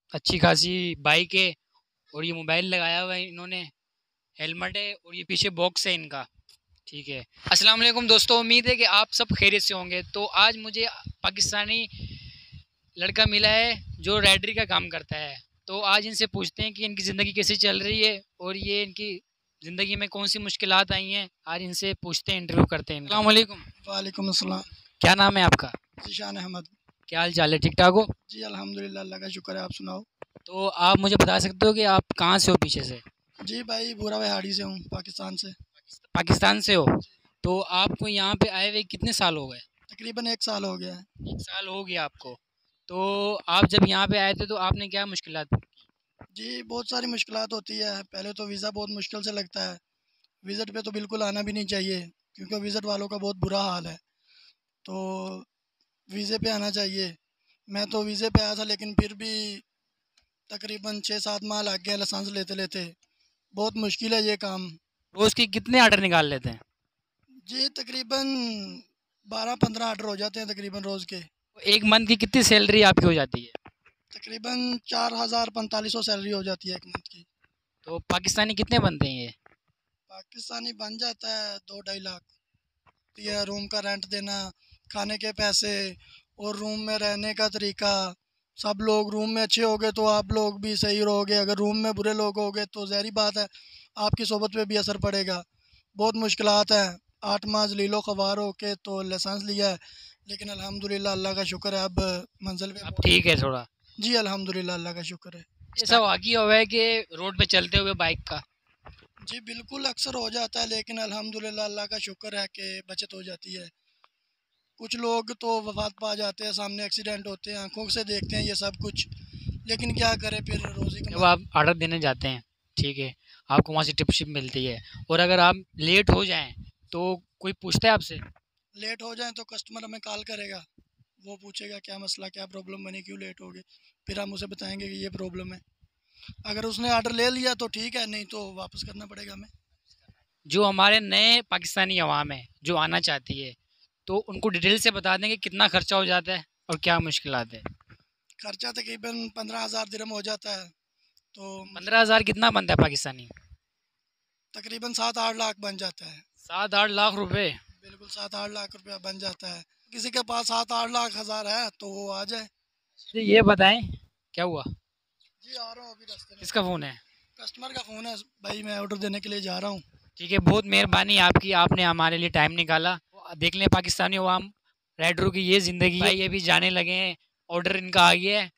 अच्छी खासी बाइक है और ये मोबाइल लगाया हुआ है इन्होंने, हेलमेट है और ये पीछे बॉक्स है इनका। ठीक है। अस्सलाम वालेकुम दोस्तों, उम्मीद है कि आप सब खैरियत से होंगे। तो आज मुझे पाकिस्तानी लड़का मिला है जो राइडरी का काम करता है। तो आज इनसे पूछते हैं कि इनकी ज़िंदगी कैसे चल रही है और ये इनकी ज़िंदगी में कौन सी मुश्किलात आई हैं। आज इनसे पूछते हैं, इंटरव्यू करते हैं। अस्सलाम वालेकुम। वालेकुम अस्सलाम। क्या नाम है आपका? ज़ीशान अहमद। क्या हाल चाल है, ठीक ठाक हो? जी अल्हम्दुलिल्लाह, अल्लाह का शुक्र है। आप सुनाओ। तो आप मुझे बता सकते हो कि आप कहाँ से हो पीछे से? जी भाई, बुरा पहाड़ी से हूँ, पाकिस्तान से। पाकिस्तान से हो? तो आपको यहाँ पे आए हुए कितने साल हो गए? तकरीबन 1 साल हो गया है। 1 साल हो गया आपको। तो आप जब यहाँ पे आए थे तो आपने क्या मुश्किलात? जी बहुत सारी मुश्किलात होती है। पहले तो वीज़ा बहुत मुश्किल से लगता है। विज़िट पे तो बिल्कुल आना भी नहीं चाहिए, क्योंकि विज़िट वालों का बहुत बुरा हाल है। तो वीज़े पे आना चाहिए। मैं तो वीज़े पे आया था, लेकिन फिर भी तकरीबन 6-7 माह लग गए लाइसेंस लेते लेते। बहुत मुश्किल है ये काम। रोज़ की कितने आर्डर निकाल लेते हैं? जी तकरीबन 12-15 आर्डर हो जाते हैं तकरीबन रोज़ के। तो एक मंथ की कितनी सैलरी आपकी हो जाती है? तकरीबन 4,000-4,500 सैलरी हो जाती है एक मंथ की। तो पाकिस्तानी कितने बनते हैं ये? पाकिस्तानी बन जाता है 2-2.5 लाख। तो ये रूम का रेंट देना, खाने के पैसे और रूम में रहने का तरीका। सब लोग रूम में अच्छे होगे तो आप लोग भी सही रहोगे, अगर रूम में बुरे लोग होगे तो ज़ाहिर बात है आपकी सोबत पे भी असर पड़ेगा। बहुत मुश्किलात हैं। 8 माह जलीलो ख़वार होके तो लाइसेंस लिया है, लेकिन अल्हम्दुलिल्लाह अल्लाह का शुक्र है, अब मंजिल पे अब पहुँच। ठीक है थोड़ा। जी अल्हम्दुलिल्लाह अल्लाह का शुक्र है। ऐसा वाक़या हुआ है कि रोड पे चलते हुए बाइक का? जी बिल्कुल अक्सर हो जाता है, लेकिन अल्हम्दुलिल्लाह अल्लाह का शुक्र है कि बचत हो जाती है। कुछ लोग तो वफ़ात पा जाते हैं, सामने एक्सीडेंट होते हैं, आँखों से देखते हैं ये सब कुछ, लेकिन क्या करें, फिर रोज़ी जब कमा। आप ऑर्डर देने जाते हैं, ठीक है, आपको वहाँ से टिपशिप मिलती है और अगर आप लेट हो जाएँ तो कोई पूछता है आपसे? लेट हो जाएँ तो कस्टमर हमें कॉल करेगा। वो पूछेगा क्या मसला, क्या प्रॉब्लम बनी, क्यों लेट हो गए। फिर हम उसे बताएँगे कि ये प्रॉब्लम है। अगर उसने ऑर्डर ले लिया तो ठीक है, नहीं तो वापस करना पड़ेगा हमें। जो हमारे नए पाकिस्तानी अवाम है, जो आना चाहती है, तो उनको डिटेल से बता दें कि कितना खर्चा हो जाता है और क्या मुश्किलात है? खर्चा तकरीबन 15,000 दिरहम हो जाता है। तो 15,000 कितना बनता है पाकिस्तानी? तकरीबन 7-8 लाख बन जाता है। 7-8 लाख रुपए? बिल्कुल 7-8 लाख रुपया बन जाता है। किसी के पास 7-8 लाख हज़ार है तो वो आ जाए। तो ये बताएं, क्या हुआ? जी आ रहा हूँ अभी रास्ते में। किसका फ़ोन है? कस्टमर का फ़ोन है भाई, मैं ऑर्डर देने के लिए जा रहा हूँ। ठीक है, बहुत मेहरबानी आपकी, आपने हमारे लिए टाइम निकाला। देख लें पाकिस्तानी अवाम, राइडरों की ये ज़िंदगी है। भाई अभी जाने लगे हैं, ऑर्डर इनका आ गया है